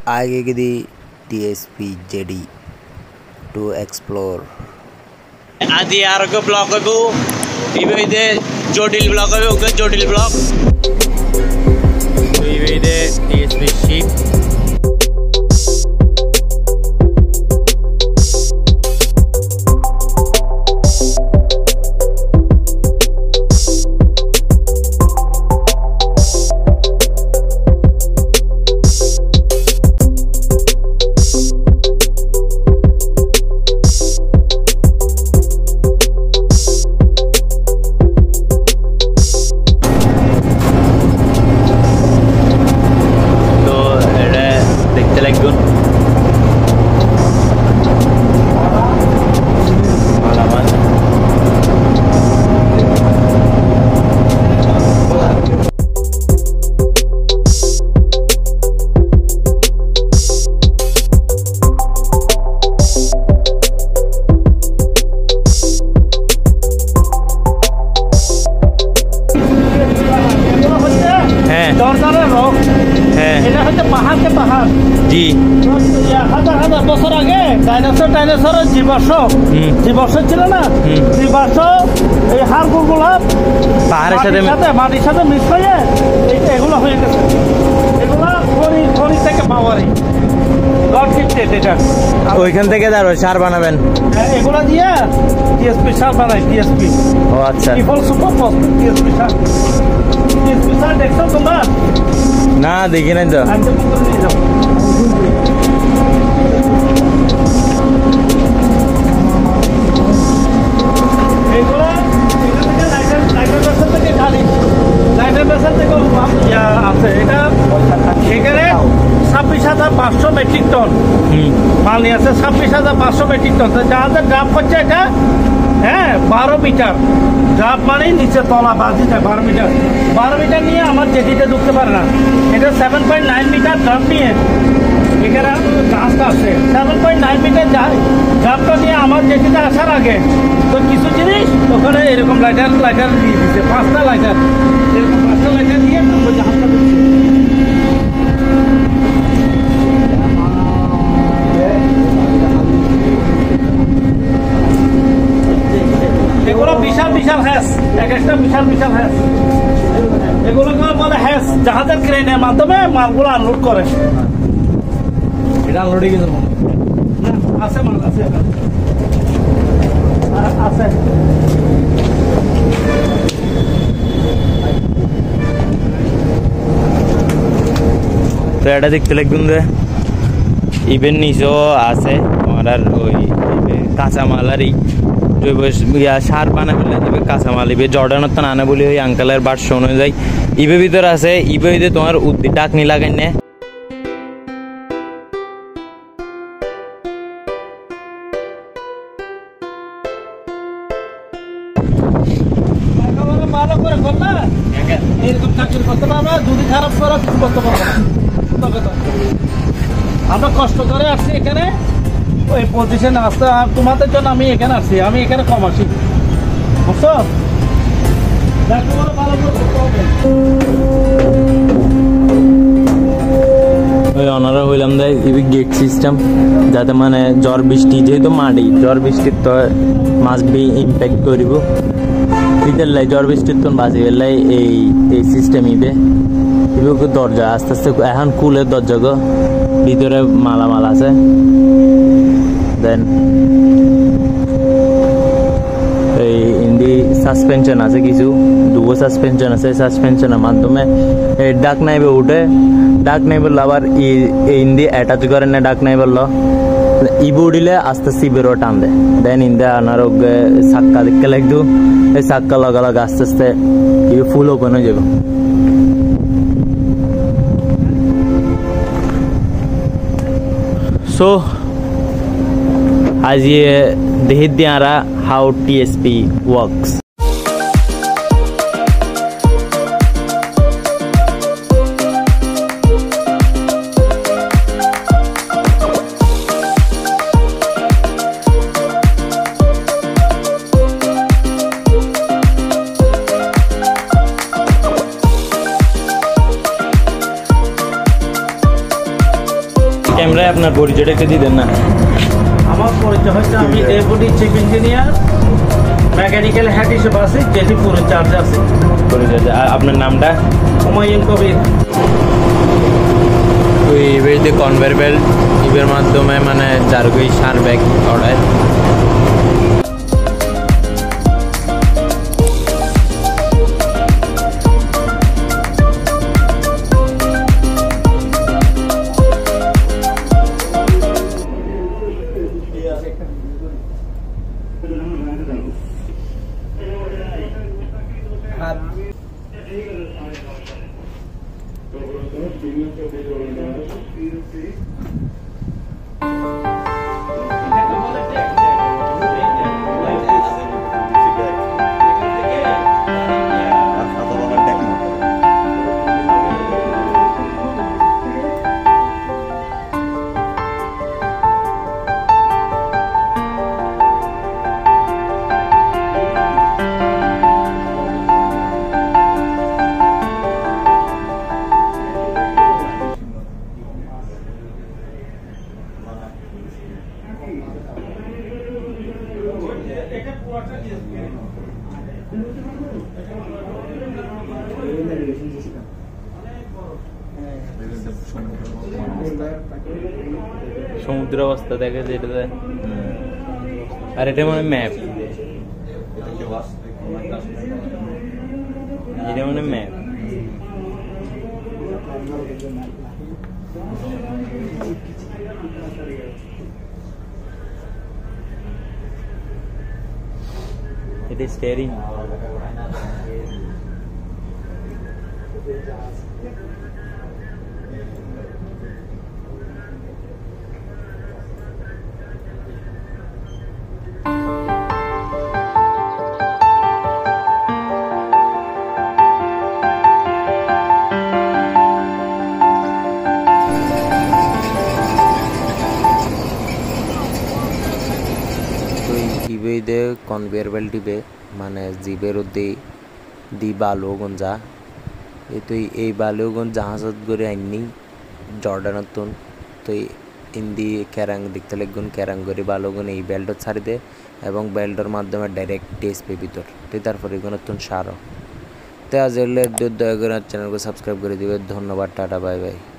आगे की दी TSP jetty to explore. आदि आरोग्य ब्लॉक को इवेदे जोडिल ब्लॉक है उनका जोडिल ब्लॉक इवेदे TSP sheep जी हजार बছর আগে ডাইনোসর জীবাশ্ম ছিল না জীবাশ্ম এই হাড়গুলো পাহাড়ের সাথে মাটির সাথে মিক্স হয়ে এগুলো হয়ে গেছে এগুলো খনি থেকে পাওয়ারে গড গিফটেড এটা ওইখান থেকে দাঁড়ো সার বানাবেন এগুলো দিয়ে TSP সার বানাই TSP ও আচ্ছা ট্রিপল সুপার ফসফেট TSP সার দেখছো তোমরা না দেখি নাই তো $26,500 মেট্রিক টন মাল নিয়ে আছে 26,500 মেট্রিক টন যাদের ড্রাফ হচ্ছে এটা হ্যাঁ 12 মিটার ড্রাফ মানে নিচে তলা বাজি যায় 12 মিটার নিয়ে আমার জেটিতে ঢুকতে পারে না এটা 7.9 মিটার ড্রাফ নিয়ে এখানে রাস্তা আছে 7.9 মিটার যায় ড্রাফটা নিয়ে আমার জেটিতে আসার আগে তো কিছু জিনিস ওখানে এরকম লাইটার দিয়ে দিচ্ছে 5টা লাইটার এরকম 5টা লাইটার দিয়ে জাহাজটা ঢুকছে এগুলো বিশাল হ্যাস এক একটা বিশাল হ্যাস এগুলোকে বলে হ্যাস জাহাজের ক্রেনের মাধ্যমে মালগুলো আনলোড করে এটা আনলোডে গেছে না আছে মাল আছে তো এটা দেখতে লাগবেন যে ইভেন নিচেও আছে আমার আর ওই কাঁচামাল আর সার বানা ফেলে তবে কাঁচামাল ইবে জর্ডানের তো নানা বলি ওই আঙ্কালের বার্ষ অনুযায়ী ইবে ভিতরে আছে ইবে হইতে তোমার উদ্দি ডাকনি লাগাই না ভালো করে করলা এরকম চাকরি করতে পারবা যদি খারাপ করা কিছু করতে পারবা আমরা কষ্ট করে আসছি এখানে ওই পজিশনে আসতে আর তোমাদের জন্য আমি এখানে আসছি আমি এখানে কম আসি বুঝছো ওই অনারা হইলাম দেয় গেট সিস্টেম যাতে মানে ঝড় বৃষ্টি যেহেতু মাটি ঝড় বৃষ্টির তো মাছ বি ইম্প্যাক্ট করিব শীতের লাই ঝড় বৃষ্টির তো বাজে গেলে এই সিস্টেম ইবে দরজা আস্তে আস্তে এখন কুলের দরজা গো ভিতরে মালামাল আছে দেন এই ইন্ডি সাসপেনশন আছে কিছু দুটো সাসপেনশন আছে সাসপেনশনের মাধ্যমে এই ডাক নাইবে উঠে ডাক নাই বললো আবার ইন্ডি অ্যাটাচ করে না ডাক নাই বললো ইবু উঠিলে আস্তে আস্তে ইবেরও টান দেয় দেন ইন্দে আনারোগ্য সাক্কা দেখতে লাগতো এই সাক্কা লগালগ আস্তে আস্তে ইবে ফুল ওপেন হয়ে যাবে So आज ये देख दिया रहा how TSP works ক্যামেরায় আপনার পরিচয়টা একটু দিবেন না? আমার পরিচয় হচ্ছে আমি deputy chief engineer mechanical head হিসেবে আছি, যেটি পুরো চার্জ আছে। আপনার নামটা? হুমায়ুন কবির। ওই এবারে কনভেয়ার বেল্ট ইবের মাধ্যমে মানে জারগুই সার ব্যাগ অর্ডার সমুদ্র অবস্থা দেখা যায় এটা। আর এটা মানে ম্যাপ, এটা মানে ম্যাপ। এটা স্টিয়ারিং। ইবেদে কনভেয়ার বেল্ট দিবে মানে জিবের দি বালুগন যা এই বালুগন জাহাজত করে আইনি জর্ডানতুন তো ইন্দি ক্যারাং দেখতে লাগুন ক্যারাং করে বালুগন এই বেল্টত ছাড়ি দে এবং বেল্টর মাধ্যমে ডাইরেক্ট টিএসপি ভিতর তারপরে এগুলো সারো। তো আজ দয়া করে চ্যানেলকে সাবস্ক্রাইব করে দিবে। ধন্যবাদ, টাটা, বাই বাই।